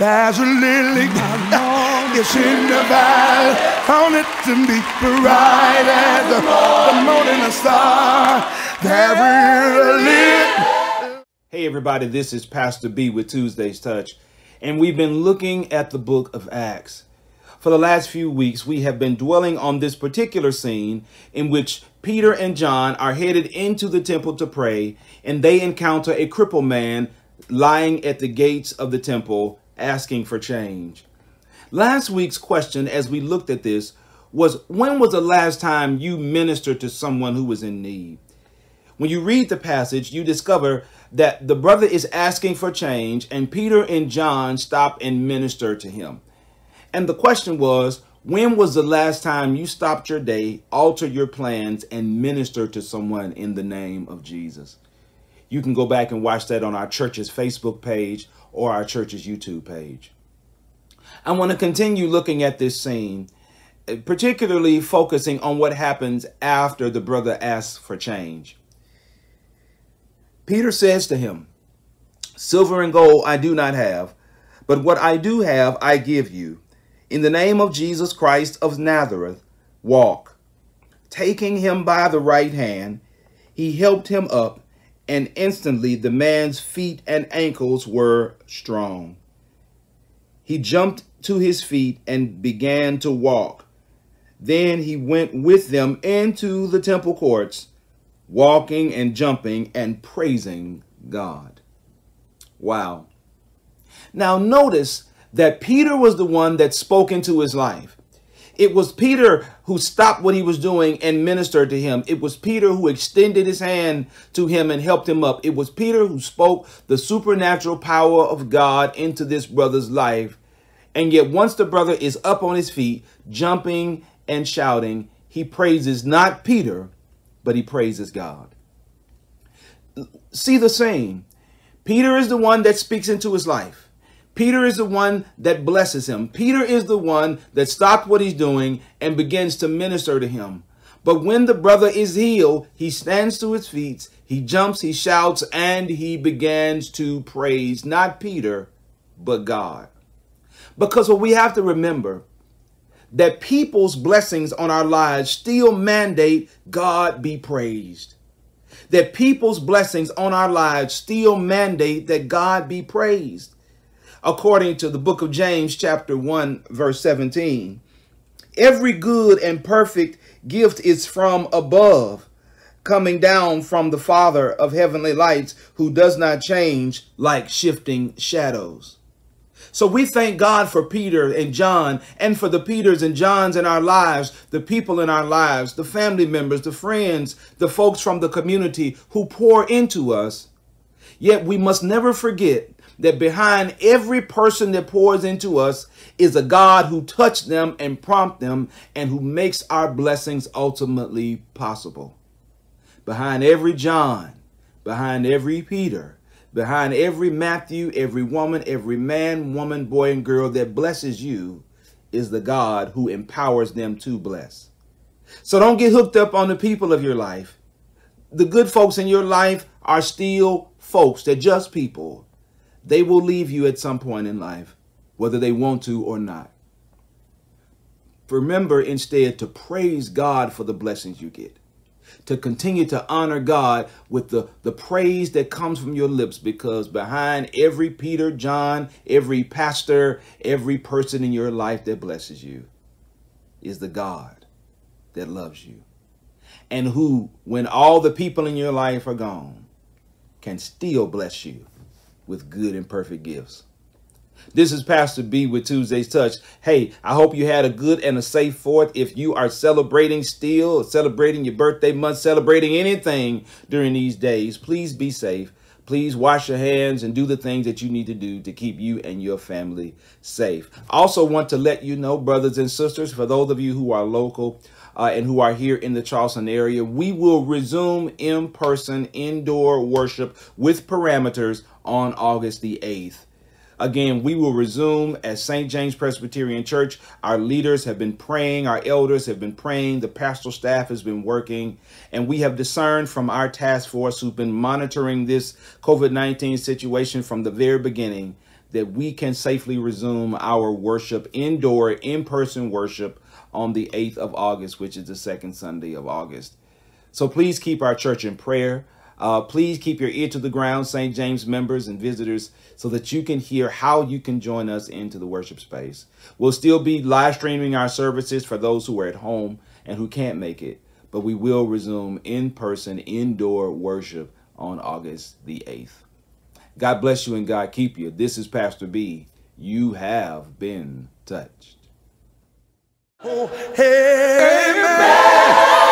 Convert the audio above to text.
There's a lily, it's in the valley, found it to be bright as the morning star. There is a lily. Hey everybody, this is Pastor B with Tuesday's Touch, and we've been looking at the book of Acts. For the last few weeks, we have been dwelling on this particular scene in which Peter and John are headed into the temple to pray, and they encounter a crippled man lying at the gates of the temple asking for change. Last week's question, as we looked at this, was when was the last time you ministered to someone who was in need? When you read the passage, you discover that the brother is asking for change, and Peter and John stop and minister to him. And the question was, when was the last time you stopped your day, altered your plans, and ministered to someone in the name of Jesus? You can go back and watch that on our church's Facebook page or our church's YouTube page. I want to continue looking at this scene, particularly focusing on what happens after the brother asks for change. Peter says to him, "Silver and gold I do not have, but what I do have I give you. In the name of Jesus Christ of Nazareth, walk." Taking him by the right hand, he helped him up, and instantly the man's feet and ankles were strong. He jumped to his feet and began to walk. Then he went with them into the temple courts, walking and jumping and praising God. Wow. Now notice that Peter was the one that spoke into his life. It was Peter who stopped what he was doing and ministered to him. It was Peter who extended his hand to him and helped him up. It was Peter who spoke the supernatural power of God into this brother's life. And yet once the brother is up on his feet, jumping and shouting, he praises not Peter, but he praises God. See the same. Peter is the one that speaks into his life. Peter is the one that blesses him. Peter is the one that stopped what he's doing and begins to minister to him. But when the brother is healed, he stands to his feet, he jumps, he shouts, and he begins to praise not Peter, but God. Because what we have to remember, that people's blessings on our lives still mandate God be praised. That people's blessings on our lives still mandate that God be praised. According to the book of James, chapter 1, verse 17, every good and perfect gift is from above, coming down from the Father of heavenly lights, who does not change like shifting shadows. So we thank God for Peter and John, and for the Peters and Johns in our lives, the people in our lives, the family members, the friends, the folks from the community who pour into us. Yet we must never forget that behind every person that pours into us is a God who touched them and prompted them and who makes our blessings ultimately possible. Behind every John, behind every Peter, behind every Matthew, every woman, every man, woman, boy, and girl that blesses you is the God who empowers them to bless. So don't get hooked up on the people of your life. The good folks in your life are still folks. They're just people. They will leave you at some point in life, whether they want to or not. Remember instead to praise God for the blessings you get, to continue to honor God with the praise that comes from your lips, because behind every Peter, John, every pastor, every person in your life that blesses you is the God that loves you, and who, when all the people in your life are gone, can still bless you with good and perfect gifts. This is Pastor B with Tuesday's Touch. Hey, I hope you had a good and a safe 4th. If you are celebrating still, celebrating your birthday month, celebrating anything during these days, please be safe. Please wash your hands and do the things that you need to do to keep you and your family safe. I also want to let you know, brothers and sisters, for those of you who are local and who are here in the Charleston area, we will resume in-person indoor worship with parameters on August the 8th. Again, we will resume at St. James Presbyterian Church. Our leaders have been praying. Our elders have been praying. The pastoral staff has been working. And we have discerned from our task force who've been monitoring this COVID-19 situation from the very beginning that we can safely resume our worship, indoor, in-person worship on the 8th of August, which is the second Sunday of August. So please keep our church in prayer. Please keep your ear to the ground, St. James members and visitors, so that you can hear how you can join us into the worship space. We'll still be live streaming our services for those who are at home and who can't make it, but we will resume in-person, indoor worship on August the 8th. God bless you and God keep you. This is Pastor B. You have been touched. Oh, amen.